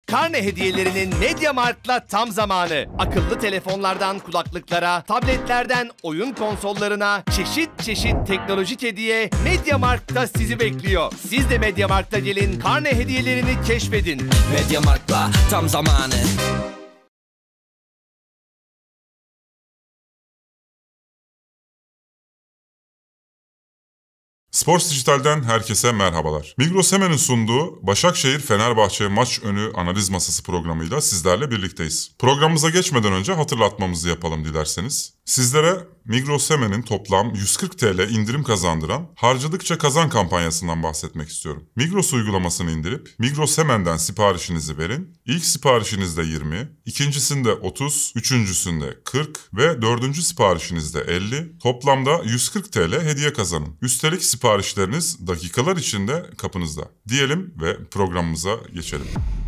Karne hediyelerinin MediaMarkt'la tam zamanı. Akıllı telefonlardan kulaklıklara, tabletlerden oyun konsollarına çeşit çeşit teknolojik hediye MediaMarkt'ta sizi bekliyor. Siz de MediaMarkt'a gelin, karne hediyelerini keşfedin. MediaMarkt'la tam zamanı. Sports Dijital'den herkese merhabalar. Migros Hemen'in sunduğu Başakşehir-Fenerbahçe maç önü analiz masası programıyla sizlerle birlikteyiz. Programımıza geçmeden önce hatırlatmamızı yapalım dilerseniz. Sizlere Migros Hemen'in toplam 140 TL indirim kazandıran Harcadıkça Kazan kampanyasından bahsetmek istiyorum. Migros uygulamasını indirip Migros Hemen'den siparişinizi verin. İlk siparişinizde 20, ikincisinde 30, üçüncüsünde 40 ve dördüncü siparişinizde 50. Toplamda 140 TL hediye kazanın. Üstelik siparişleriniz dakikalar içinde kapınızda. Diyelim ve programımıza geçelim.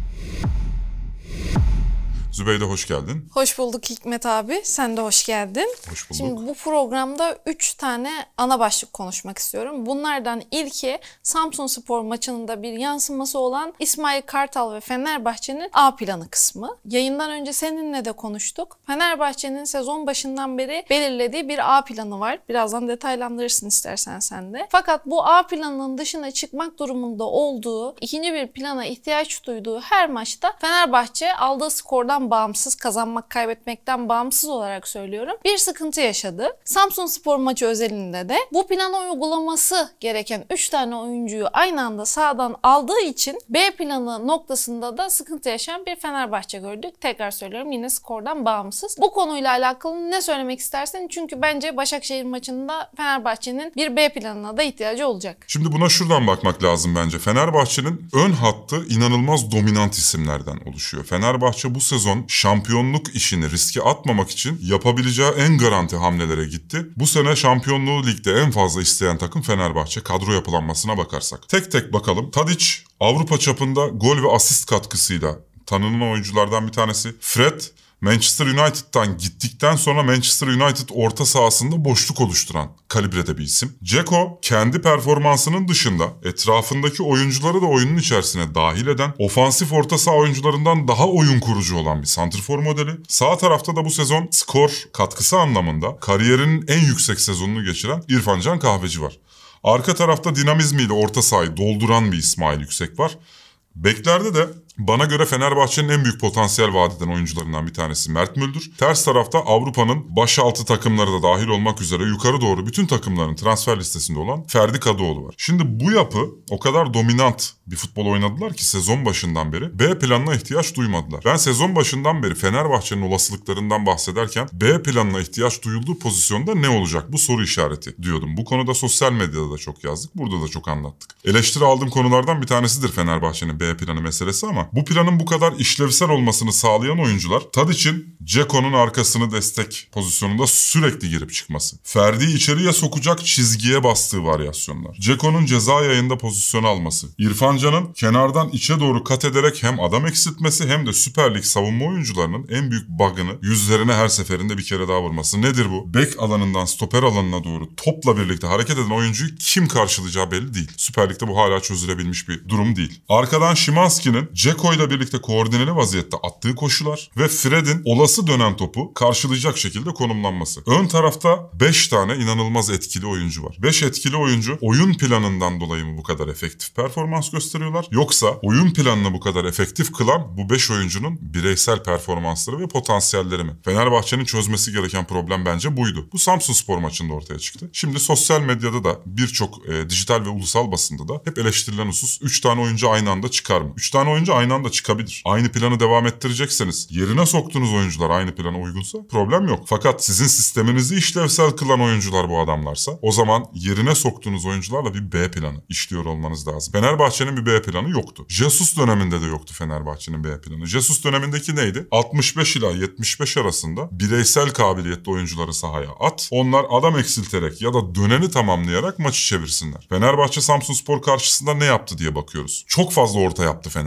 Zübeyde hoş geldin. Hoş bulduk Hikmet abi. Sen de hoş geldin. Hoş bulduk. Şimdi bu programda 3 tane ana başlık konuşmak istiyorum. Bunlardan ilki Samsunspor maçının da bir yansıması olan İsmail Kartal ve Fenerbahçe'nin A planı kısmı. Yayından önce seninle de konuştuk. Fenerbahçe'nin sezon başından beri belirlediği bir A planı var. Birazdan detaylandırırsın istersen sen de. Fakat bu A planının dışına çıkmak durumunda olduğu, ikinci bir plana ihtiyaç duyduğu her maçta Fenerbahçe aldığı skordan bağımsız, kazanmak kaybetmekten bağımsız olarak söylüyorum, bir sıkıntı yaşadı. Samsunspor maçı özelinde de bu plana uygulaması gereken 3 tane oyuncuyu aynı anda sahadan aldığı için B planı noktasında da sıkıntı yaşayan bir Fenerbahçe gördük. Tekrar söylüyorum, yine skordan bağımsız. Bu konuyla alakalı ne söylemek istersin? Çünkü bence Başakşehir maçında Fenerbahçe'nin bir B planına da ihtiyacı olacak. Şimdi buna şuradan bakmak lazım bence. Fenerbahçe'nin ön hattı inanılmaz dominant isimlerden oluşuyor. Fenerbahçe bu sezon şampiyonluk işini riske atmamak için yapabileceği en garanti hamlelere gitti. Bu sene şampiyonluğu ligde en fazla isteyen takım Fenerbahçe, kadro yapılanmasına bakarsak. Tek tek bakalım. Tadic Avrupa çapında gol ve asist katkısıyla tanınan oyunculardan bir tanesi. Fred Manchester United'dan gittikten sonra Manchester United orta sahasında boşluk oluşturan kalibrede bir isim. Dzeko kendi performansının dışında etrafındaki oyuncuları da oyunun içerisine dahil eden, ofansif orta saha oyuncularından daha oyun kurucu olan bir santrfor modeli. Sağ tarafta da bu sezon skor katkısı anlamında kariyerinin en yüksek sezonunu geçiren İrfan Can Kahveci var. Arka tarafta dinamizmiyle orta sahayı dolduran bir İsmail Yüksek var. Beklerde de bana göre Fenerbahçe'nin en büyük potansiyel vaat eden oyuncularından bir tanesi Mert Müldür. Ters tarafta Avrupa'nın başaltı takımları da dahil olmak üzere yukarı doğru bütün takımların transfer listesinde olan Ferdi Kadıoğlu var. Şimdi bu yapı o kadar dominant bir futbol oynadılar ki sezon başından beri B planına ihtiyaç duymadılar. Ben sezon başından beri Fenerbahçe'nin olasılıklarından bahsederken B planına ihtiyaç duyulduğu pozisyonda ne olacak? Bu soru işareti diyordum. Bu konuda sosyal medyada da çok yazdık. Burada da çok anlattık. Eleştiri aldığım konulardan bir tanesidir Fenerbahçe'nin B planı meselesi ama bu planın bu kadar işlevsel olmasını sağlayan oyuncular Tadic'in Dzeko'nun arkasını destek pozisyonunda sürekli girip çıkması. Ferdi'yi içeriye sokacak çizgiye bastığı varyasyonlar. Dzeko'nun ceza yayında pozisyon alması. İrfan Can'ın kenardan içe doğru kat ederek hem adam eksiltmesi hem de Süper Lig savunma oyuncularının en büyük bug'ını yüzlerine her seferinde bir kere daha vurması. Nedir bu? Bek alanından stoper alanına doğru topla birlikte hareket eden oyuncuyu kim karşılayacağı belli değil. Süper Lig'de bu hala çözülebilmiş bir durum değil. Arkadan Szymański'nin Dzeko ile birlikte koordineli vaziyette attığı koşular ve Fred'in olası dönen topu karşılayacak şekilde konumlanması. Ön tarafta 5 tane inanılmaz etkili oyuncu var. 5 etkili oyuncu oyun planından dolayı mı bu kadar efektif performans gösteriyorlar? Yoksa oyun planını bu kadar efektif kılan bu 5 oyuncunun bireysel performansları ve potansiyelleri mi? Fenerbahçe'nin çözmesi gereken problem bence buydu. Bu Samsunspor maçında ortaya çıktı. Şimdi sosyal medyada da birçok dijital ve ulusal basında da hep eleştirilen husus 3 tane oyuncu aynı anda çıkar mı? 3 tane oyuncu aynı anda çıkabilir. Aynı planı devam ettirecekseniz, yerine soktuğunuz oyuncular aynı plana uygunsa problem yok. Fakat sizin sisteminizi işlevsel kılan oyuncular bu adamlarsa o zaman yerine soktuğunuz oyuncularla bir B planı işliyor olmanız lazım. Fenerbahçe'nin bir B planı yoktu. Jesus döneminde de yoktu Fenerbahçe'nin B planı. Jesus dönemindeki neydi? 65 ila 75 arasında bireysel kabiliyetli oyuncuları sahaya at. Onlar adam eksilterek ya da döneni tamamlayarak maçı çevirsinler. Fenerbahçe Samsunspor karşısında ne yaptı diye bakıyoruz. Çok fazla orta yaptı Fenerbahçe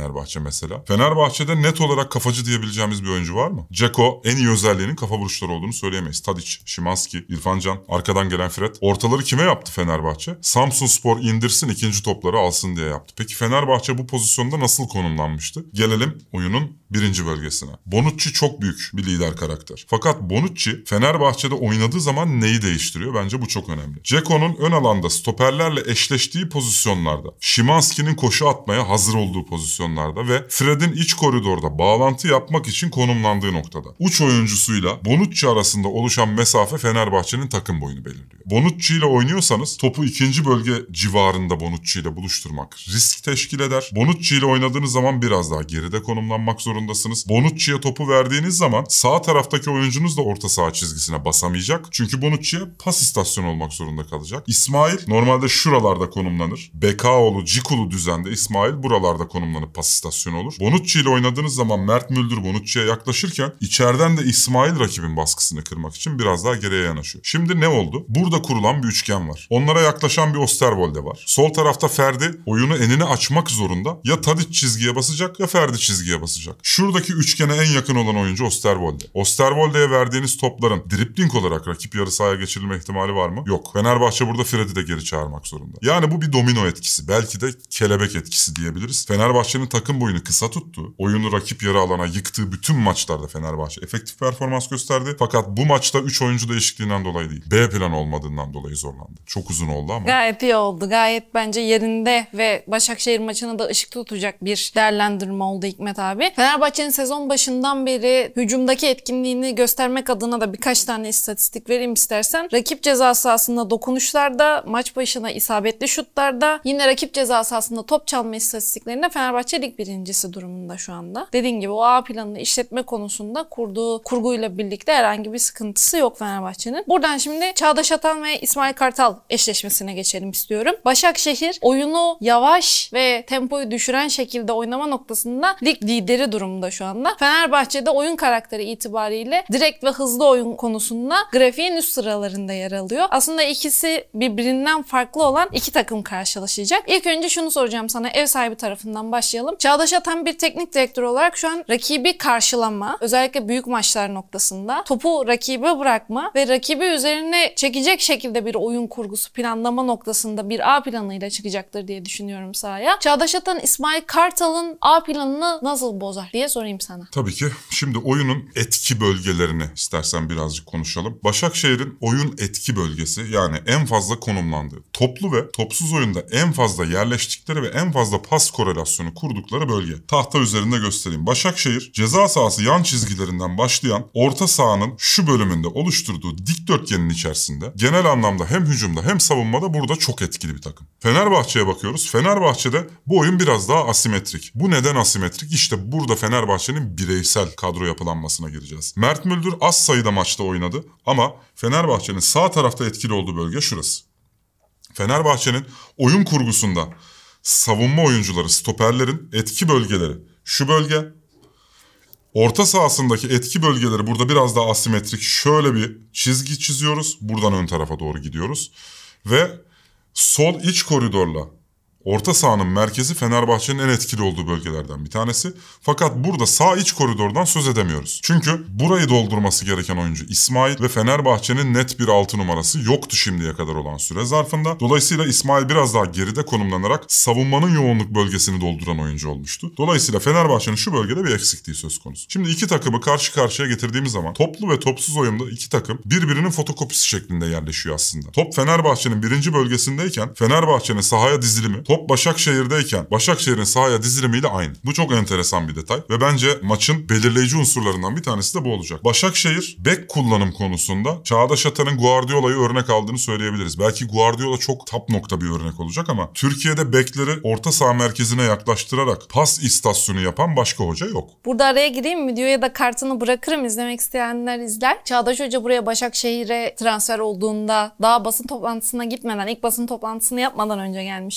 mesela. Fenerbahçe'de net olarak kafacı diyebileceğimiz bir oyuncu var mı? Dzeko en iyi özelliğinin kafa vuruşları olduğunu söyleyemeyiz. Tadic, Szymański, İrfan Can, arkadan gelen Fred. Ortaları kime yaptı Fenerbahçe? Samsunspor indirsin, ikinci topları alsın diye yaptı. Peki Fenerbahçe bu pozisyonda nasıl konumlanmıştı? Gelelim oyunun birinci bölgesine. Bonucci çok büyük bir lider karakter. Fakat Bonucci Fenerbahçe'de oynadığı zaman neyi değiştiriyor? Bence bu çok önemli. Dzeko'nun ön alanda stoperlerle eşleştiği pozisyonlarda, Szymański'nin koşu atmaya hazır olduğu pozisyonlarda ve Fred'in iç koridorda bağlantı yapmak için konumlandığı noktada. Uç oyuncusuyla Bonucci arasında oluşan mesafe Fenerbahçe'nin takım boyunu belirliyor. Bonucci ile oynuyorsanız topu ikinci bölge civarında Bonucci ile buluşturmak risk teşkil eder. Bonucci ile oynadığınız zaman biraz daha geride konumlanmak zorundasınız. Bonucci'ye topu verdiğiniz zaman sağ taraftaki oyuncunuz da orta saha çizgisine basamayacak. Çünkü Bonucci'ye pas istasyonu olmak zorunda kalacak. İsmail normalde şuralarda konumlanır. Bekaoğlu, Cikulu düzende İsmail buralarda konumlanıp pas istasyonu olur. Bonucci ile oynadığınız zaman Mert Müldür Bonucci'ye yaklaşırken içeriden de İsmail rakibin baskısını kırmak için biraz daha geriye yanaşıyor. Şimdi ne oldu? Burada kurulan bir üçgen var. Onlara yaklaşan bir Osterwolde var. Sol tarafta Ferdi oyunu enine açmak zorunda. Ya Tadic çizgiye basacak ya Ferdi çizgiye basacak. Şuradaki üçgene en yakın olan oyuncu Osterwolde. Osterwolde'ye verdiğiniz topların dribling olarak rakip yarı sahaya geçirilme ihtimali var mı? Yok. Fenerbahçe burada Fred'i de geri çağırmak zorunda. Yani bu bir domino etkisi. Belki de kelebek etkisi diyebiliriz. Fenerbahçe'nin takım boyunu kısa tuttu. Oyunu rakip yarı alana yıktığı bütün maçlarda Fenerbahçe efektif performans gösterdi. Fakat bu maçta 3 oyuncu değişikliğinden dolayı değil. B plan olmadığından dolayı zorlandı. Çok uzun oldu ama. Gayet iyi oldu. Gayet bence yerinde ve Başakşehir maçını da ışık tutacak bir değerlendirme oldu Hikmet abi. Fenerbahçe'nin sezon başından beri hücumdaki etkinliğini göstermek adına da birkaç tane istatistik vereyim istersen. Rakip ceza sahasında dokunuşlarda, maç başına isabetli şutlarda, yine rakip ceza sahasında top çalma istatistiklerinde Fenerbahçe lig birincisi durumunda şu anda. Dediğim gibi o A planını işletme konusunda kurduğu kurguyla birlikte herhangi bir sıkıntısı yok Fenerbahçe'nin. Buradan şimdi Çağdaş Atan ve İsmail Kartal eşleşmesine geçelim istiyorum. Başakşehir oyunu yavaş ve tempoyu düşüren şekilde oynama noktasında lig lideri durumunda şu anda. Fenerbahçe'de oyun karakteri itibariyle direkt ve hızlı oyun konusunda grafiğin üst sıralarında yer alıyor. Aslında ikisi birbirinden farklı olan iki takım karşılaşacak. İlk önce şunu soracağım sana, ev sahibi tarafından başlayalım. Çağdaş Atan bir teknik direktör olarak şu an rakibi karşılama, özellikle büyük maçlar noktasında topu rakibe bırakma ve rakibi üzerine çekecek şekilde bir oyun kurgusu planlama noktasında bir A planıyla çıkacaktır diye düşünüyorum sahaya. Çağdaş Atan, İsmail Kartal'ın A planını nasıl bozar diye sorayım sana. Tabii ki. Şimdi oyunun etki bölgelerini istersen birazcık konuşalım. Başakşehir'in oyun etki bölgesi, yani en fazla konumlandığı, toplu ve topsuz oyunda en fazla yerleştikleri ve en fazla pas korelasyonu kurdukları bölge. Tahta üzerinde göstereyim. Başakşehir ceza sahası yan çizgilerinden başlayan orta sahanın şu bölümünde oluşturduğu dikdörtgenin içerisinde genel anlamda hem hücumda hem savunmada burada çok etkili bir takım. Fenerbahçe'ye bakıyoruz. Fenerbahçe'de bu oyun biraz daha asimetrik. Bu neden asimetrik? İşte burada Fenerbahçe'nin bireysel kadro yapılanmasına gireceğiz. Mert Müldür az sayıda maçta oynadı ama Fenerbahçe'nin sağ tarafta etkili olduğu bölge şurası. Fenerbahçe'nin oyun kurgusunda savunma oyuncuları, stoperlerin etki bölgeleri şu bölge. Orta sahasındaki etki bölgeleri burada biraz daha asimetrik. Şöyle bir çizgi çiziyoruz. Buradan ön tarafa doğru gidiyoruz. Ve sol iç koridorla orta sahanın merkezi Fenerbahçe'nin en etkili olduğu bölgelerden bir tanesi. Fakat burada sağ iç koridordan söz edemiyoruz. Çünkü burayı doldurması gereken oyuncu İsmail ve Fenerbahçe'nin net bir 6 numarası yoktu şimdiye kadar olan süre zarfında. Dolayısıyla İsmail biraz daha geride konumlanarak savunmanın yoğunluk bölgesini dolduran oyuncu olmuştu. Dolayısıyla Fenerbahçe'nin şu bölgede bir eksikliği söz konusu. Şimdi iki takımı karşı karşıya getirdiğimiz zaman toplu ve topsuz oyunda iki takım birbirinin fotokopisi şeklinde yerleşiyor aslında. Top Fenerbahçe'nin birinci bölgesindeyken Fenerbahçe'nin sahaya dizilimi, top Başakşehir'deyken Başakşehir'in sahaya dizilimiyle aynı. Bu çok enteresan bir detay ve bence maçın belirleyici unsurlarından bir tanesi de bu olacak. Başakşehir bek kullanım konusunda Çağdaş Atan'ın Guardiola'yı örnek aldığını söyleyebiliriz. Belki Guardiola çok top nokta bir örnek olacak ama Türkiye'de bekleri orta saha merkezine yaklaştırarak pas istasyonu yapan başka hoca yok. Burada araya gireyim, videoya da kartını bırakırım, izlemek isteyenler izler. Çağdaş Hoca buraya Başakşehir'e transfer olduğunda daha basın toplantısına gitmeden, ilk basın toplantısını yapmadan önce gelmişti. Orada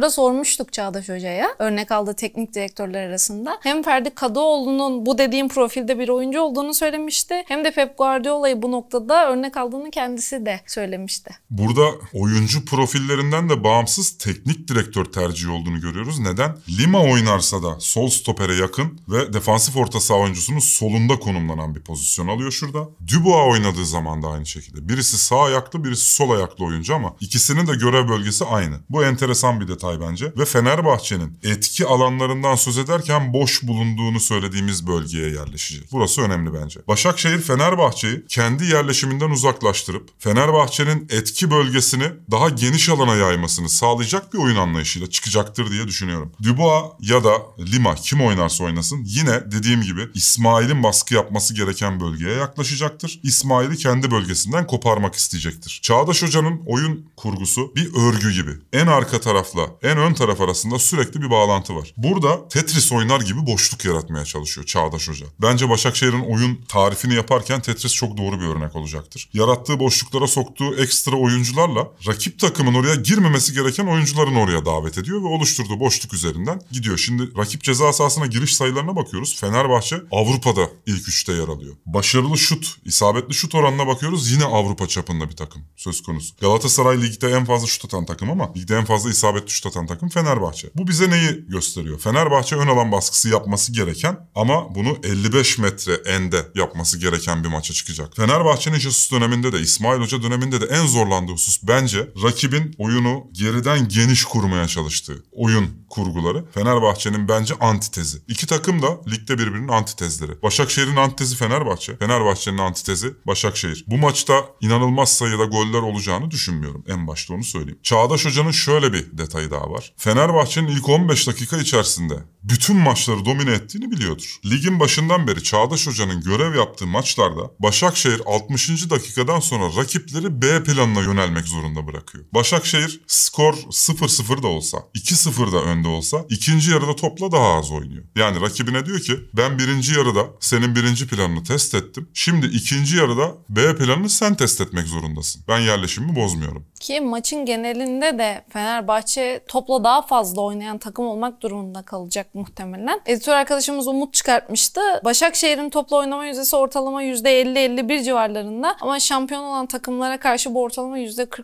Orada sormuştuk Çağdaş Hoca'ya, örnek aldığı teknik direktörler arasında. Hem Ferdi Kadıoğlu'nun bu dediğim profilde bir oyuncu olduğunu söylemişti. Hem de Pep Guardiola'yı bu noktada örnek aldığını kendisi de söylemişti. Burada oyuncu profillerinden de bağımsız teknik direktör tercihi olduğunu görüyoruz. Neden? Lima oynarsa da sol stopere yakın ve defansif orta saha oyuncusunun solunda konumlanan bir pozisyon alıyor şurada. Dubois oynadığı zaman da aynı şekilde. Birisi sağ ayaklı, birisi sol ayaklı oyuncu ama ikisinin de görev bölgesi aynı. Bu enteresan bir detay bence. Ve Fenerbahçe'nin etki alanlarından söz ederken boş bulunduğunu söylediğimiz bölgeye yerleşecek. Burası önemli bence. Başakşehir Fenerbahçe'yi kendi yerleşiminden uzaklaştırıp Fenerbahçe'nin etki bölgesini daha geniş alana yaymasını sağlayacak bir oyun anlayışıyla çıkacaktır diye düşünüyorum. Dubois ya da Lima kim oynarsa oynasın yine dediğim gibi İsmail'in baskı yapması gereken bölgeye yaklaşacaktır. İsmail'i kendi bölgesinden koparmak isteyecektir. Çağdaş Hoca'nın oyun kurgusu bir örgü gibi. En arka tarafla en ön taraf arasında sürekli bir bağlantı var. Burada Tetris oynar gibi boşluk yaratmaya çalışıyor Çağdaş Hoca. Bence Başakşehir'in oyun tarifini yaparken Tetris çok doğru bir örnek olacaktır. Yarattığı boşluklara soktuğu ekstra oyuncularla rakip takımın oraya girmemesi gereken oyuncuların oraya davet ediyor ve oluşturduğu boşluk üzerinden gidiyor. Şimdi rakip ceza sahasına giriş sayılarına bakıyoruz. Fenerbahçe Avrupa'da ilk 3'te yer alıyor. Başarılı şut, isabetli şut oranına bakıyoruz. Yine Avrupa çapında bir takım söz konusu. Galatasaray ligde en fazla şut atan takım ama ligde en fazla isabetli şut atan takım Fenerbahçe. Bu bize neyi gösteriyor? Fenerbahçe ön alan baskısı yapması gereken ama bunu 55 metre ende yapması gereken bir maça çıkacak. Fenerbahçe'nin Jesus döneminde de İsmail Hoca döneminde de en zorlandığı husus bence rakibin oyunu geriden geniş kurmaya çalıştığı oyun kurguları. Fenerbahçe'nin bence antitezi. İki takım da ligde birbirinin antitezleri. Başakşehir'in antitezi Fenerbahçe. Fenerbahçe'nin antitezi Başakşehir. Bu maçta inanılmaz sayıda goller olacağını düşünmüyorum. En başta onu söyleyeyim. Çağdaş Hoca'nın şöyle bir detayı daha var. Fenerbahçe'nin ilk 15 dakika içerisinde bütün maçları domine ettiğini biliyordur. Ligin başından beri Çağdaş Hoca'nın görev yaptığı maçlarda Başakşehir 60. dakikadan sonra rakipleri B planına yönelmek zorunda bırakıyor. Başakşehir skor 0-0 da olsa, 2-0 da önde olsa ikinci yarıda topla daha az oynuyor. Yani rakibine diyor ki ben birinci yarıda senin birinci planını test ettim. Şimdi ikinci yarıda B planını sen test etmek zorundasın. Ben yerleşimimi bozmuyorum. Ki maçın genelinde de Fenerbahçe topla daha fazla oynayan takım olmak durumunda kalacak muhtemelen. Editör arkadaşımız Umut çıkartmıştı. Başakşehir'in topla oynama yüzdesi ortalama %50-51 civarlarında ama şampiyon olan takımlara karşı bu ortalama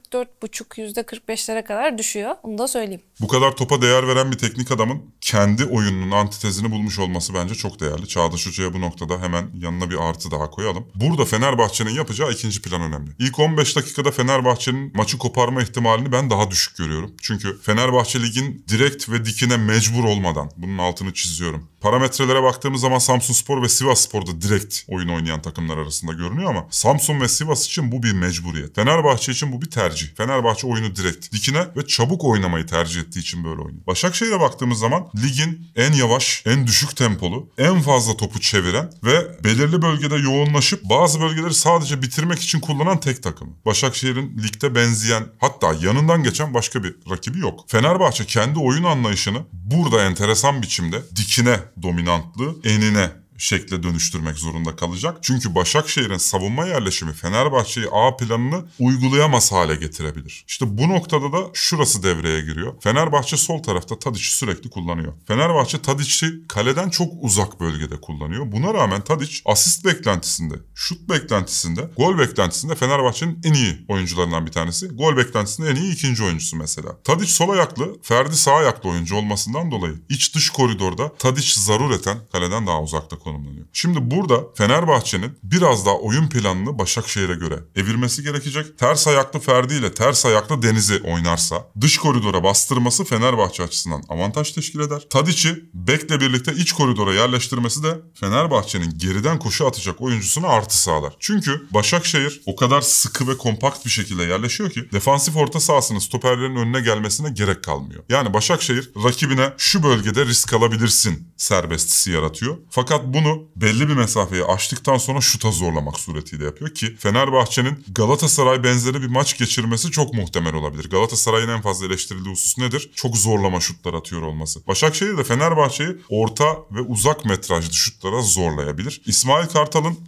%44,5, %45'lere kadar düşüyor. Onu da söyleyeyim. Bu kadar topa değer veren bir teknik adamın kendi oyununun antitezini bulmuş olması bence çok değerli. Çağdaş Hoca'ya bu noktada hemen yanına bir artı daha koyalım. Burada Fenerbahçe'nin yapacağı ikinci plan önemli. İlk 15 dakikada Fenerbahçe'nin maçı koparma ihtimalini ben daha düşük görüyorum. Çünkü Fenerbahçe ligin direkt ve dikine mecbur olmadan, bunun altını çiziyorum. Parametrelere baktığımız zaman Samsunspor ve Sivasspor da direkt oyun oynayan takımlar arasında görünüyor ama Samsun ve Sivas için bu bir mecburiyet. Fenerbahçe için bu bir tercih. Fenerbahçe oyunu direkt, dikine ve çabuk oynamayı tercih ettiği için böyle oynuyor. Başakşehir'e baktığımız zaman ligin en yavaş, en düşük tempolu, en fazla topu çeviren ve belirli bölgede yoğunlaşıp bazı bölgeleri sadece bitirmek için kullanan tek takım. Başakşehir'in ligde benzeyen, hatta yanından geçen başka bir rakibi yok. Fenerbahçe kendi oyun anlayışını burada enteresan biçimde dikine dominantlığı, enine şekle dönüştürmek zorunda kalacak. Çünkü Başakşehir'in savunma yerleşimi Fenerbahçe'yi A planını uygulayamaz hale getirebilir. İşte bu noktada da şurası devreye giriyor. Fenerbahçe sol tarafta Tadić'i sürekli kullanıyor. Fenerbahçe Tadić'i kaleden çok uzak bölgede kullanıyor. Buna rağmen Tadić asist beklentisinde, şut beklentisinde, gol beklentisinde Fenerbahçe'nin en iyi oyuncularından bir tanesi. Gol beklentisinde en iyi ikinci oyuncusu mesela. Tadić sol ayaklı, Ferdi sağ ayaklı oyuncu olmasından dolayı iç dış koridorda Tadić zarureten kaleden daha uzakta konumlanıyor. Şimdi burada Fenerbahçe'nin biraz daha oyun planını Başakşehir'e göre evirmesi gerekecek. Ters ayaklı Ferdi ile ters ayaklı Deniz'i oynarsa dış koridora bastırması Fenerbahçe açısından avantaj teşkil eder. Tadić'i bekle birlikte iç koridora yerleştirmesi de Fenerbahçe'nin geriden koşu atacak oyuncusuna artı sağlar. Çünkü Başakşehir o kadar sıkı ve kompakt bir şekilde yerleşiyor ki defansif orta sahasının stoperlerin önüne gelmesine gerek kalmıyor. Yani Başakşehir rakibine şu bölgede risk alabilirsin serbestisi yaratıyor. Fakat bunu belli bir mesafeyi aştıktan sonra şuta zorlamak suretiyle yapıyor ki Fenerbahçe'nin Galatasaray benzeri bir maç geçirmesi çok muhtemel olabilir. Galatasaray'ın en fazla eleştirildiği husus nedir? Çok zorlama şutlar atıyor olması. Başakşehir de Fenerbahçe'yi orta ve uzak metrajlı şutlara zorlayabilir. İsmail Kartal'ın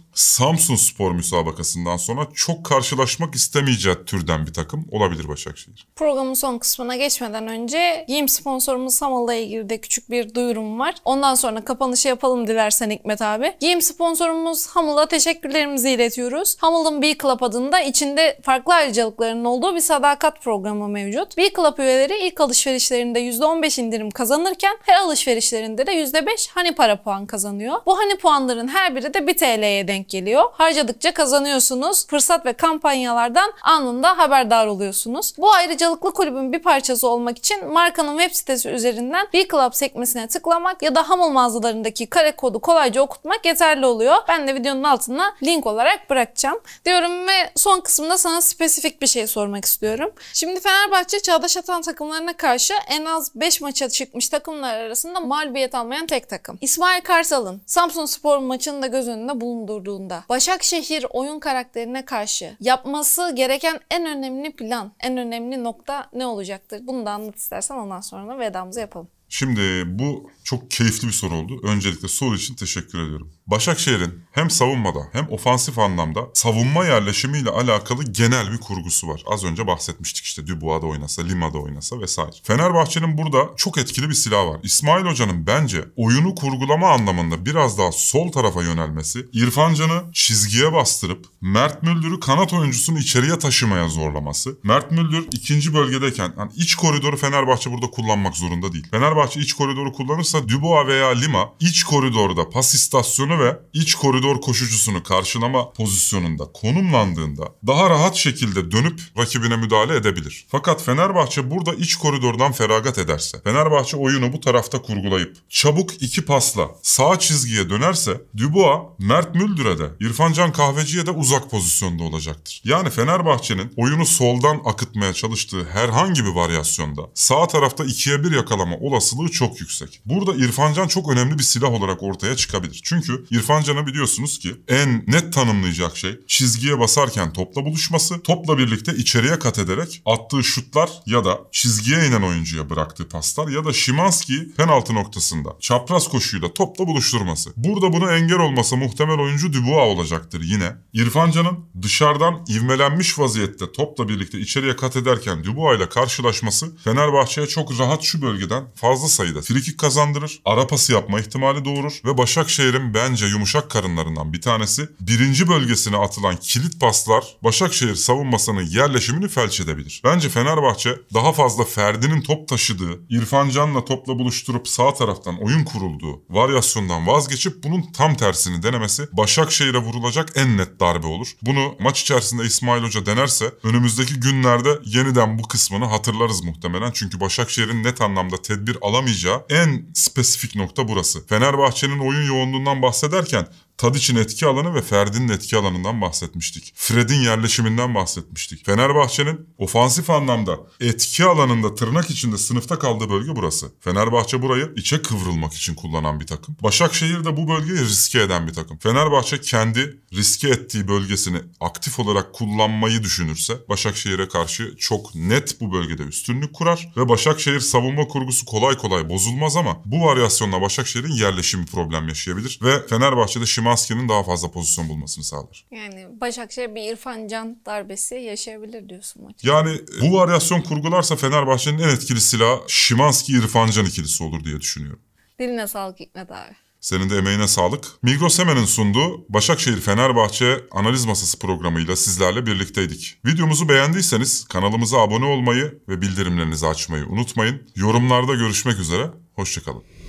Samsunspor müsabakasından sonra çok karşılaşmak istemeyeceği türden bir takım olabilir Başakşehir. Programın son kısmına geçmeden önce giyim sponsorumuz Hamıl'la ilgili de küçük bir duyurum var. Ondan sonra kapanışı yapalım dilersen Hikmet abi. Giyim sponsorumuz Hamıl'a teşekkürlerimizi iletiyoruz. Hamıl'ın B-Club adında içinde farklı ayrıcalıkların olduğu bir sadakat programı mevcut. B-Club üyeleri ilk alışverişlerinde %15 indirim kazanırken her alışverişlerinde de %5 hani para puan kazanıyor. Bu hani puanların her biri de 1 TL'ye denk geliyor. Harcadıkça kazanıyorsunuz. Fırsat ve kampanyalardan anında haberdar oluyorsunuz. Bu ayrıcalıklı kulübün bir parçası olmak için markanın web sitesi üzerinden B-Club sekmesine tıklamak ya da Hamıl mağazalarındaki kare kodu kolayca okutmak yeterli oluyor. Ben de videonun altına link olarak bırakacağım diyorum ve son kısımda sana spesifik bir şey sormak istiyorum. Şimdi Fenerbahçe Çağdaş Atan takımlarına karşı en az 5 maça çıkmış takımlar arasında mağlubiyet almayan tek takım. İsmail Kartal'ın Samsunspor maçını da göz önünde bulundurduğunda Başakşehir oyun karakterine karşı yapması gereken en önemli plan, en önemli nokta ne olacaktır? Bunu da anlat istersen, ondan sonra vedamızı yapalım. Şimdi bu çok keyifli bir soru oldu. Öncelikle soru için teşekkür ediyorum. Başakşehir'in hem savunmada hem ofansif anlamda savunma yerleşimiyle alakalı genel bir kurgusu var. Az önce bahsetmiştik işte Dubois'da oynasa, Lima'da oynasa vesaire. Fenerbahçe'nin burada çok etkili bir silahı var. İsmail Hoca'nın bence oyunu kurgulama anlamında biraz daha sol tarafa yönelmesi, İrfan Can'ı çizgiye bastırıp Mert Müldür'ü kanat oyuncusunu içeriye taşımaya zorlaması. Mert Müldür ikinci bölgedeyken yani iç koridoru Fenerbahçe burada kullanmak zorunda değil. Fenerbahçe iç koridoru kullanırsa Dubois veya Lima iç koridorda pas istasyonu ve iç koridor koşucusunu karşılama pozisyonunda konumlandığında daha rahat şekilde dönüp rakibine müdahale edebilir. Fakat Fenerbahçe burada iç koridordan feragat ederse, Fenerbahçe oyunu bu tarafta kurgulayıp çabuk iki pasla sağ çizgiye dönerse Dubois, Mert Müldür'e de İrfan Can Kahveci'ye de uzak pozisyonda olacaktır. Yani Fenerbahçe'nin oyunu soldan akıtmaya çalıştığı herhangi bir varyasyonda sağ tarafta 2'ye 1 yakalama olasılığı çok yüksek. Burada İrfan Can çok önemli bir silah olarak ortaya çıkabilir. Çünkü İrfan Can'ı biliyorsunuz ki en net tanımlayacak şey çizgiye basarken topla buluşması, topla birlikte içeriye kat ederek attığı şutlar ya da çizgiye inen oyuncuya bıraktığı paslar ya da Szymański'yi penaltı noktasında çapraz koşuyla topla buluşturması. Burada buna engel olmasa muhtemel oyuncu Dubois olacaktır yine. İrfan Can'ın dışarıdan ivmelenmiş vaziyette topla birlikte içeriye kat ederken Dubois ile karşılaşması Fenerbahçe'ye çok rahat şu bölgeden fazla sayıda frikik kazandırır, ara pası yapma ihtimali doğurur ve Başakşehir'in bence yumuşak karınlarından bir tanesi birinci bölgesine atılan kilit paslar Başakşehir savunmasının yerleşimini felç edebilir. Bence Fenerbahçe daha fazla Ferdi'nin top taşıdığı, İrfan Can'la topla buluşturup sağ taraftan oyun kurulduğu varyasyondan vazgeçip bunun tam tersini denemesi Başakşehir'e vurulacak en net darbe olur. Bunu maç içerisinde İsmail Hoca denerse önümüzdeki günlerde yeniden bu kısmını hatırlarız muhtemelen. Çünkü Başakşehir'in net anlamda tedbir alamayacağı en spesifik nokta burası. Fenerbahçe'nin oyun yoğunluğundan bahsederken Tadić'in etki alanı ve Ferdi'nin etki alanından bahsetmiştik. Fred'in yerleşiminden bahsetmiştik. Fenerbahçe'nin ofansif anlamda etki alanında tırnak içinde sınıfta kaldığı bölge burası. Fenerbahçe burayı içe kıvrılmak için kullanan bir takım. Başakşehir de bu bölgeyi riske eden bir takım. Fenerbahçe kendi riske ettiği bölgesini aktif olarak kullanmayı düşünürse Başakşehir'e karşı çok net bu bölgede üstünlük kurar ve Başakşehir savunma kurgusu kolay kolay bozulmaz ama bu varyasyonla Başakşehir'in yerleşimi problem yaşayabilir ve Fenerbahçe'de Szymański'nin daha fazla pozisyon bulmasını sağlar. Yani Başakşehir bir İrfan Can darbesi yaşayabilir diyorsun maçı. Yani bu varyasyon kurgularsa Fenerbahçe'nin en etkili silahı Szymański-İrfan Can ikilisi olur diye düşünüyorum. Diline sağlık Hikmet abi. Senin de emeğine sağlık. Migros Hemen'in sunduğu Başakşehir-Fenerbahçe analiz masası programıyla sizlerle birlikteydik. Videomuzu beğendiyseniz kanalımıza abone olmayı ve bildirimlerinizi açmayı unutmayın. Yorumlarda görüşmek üzere. Hoşçakalın.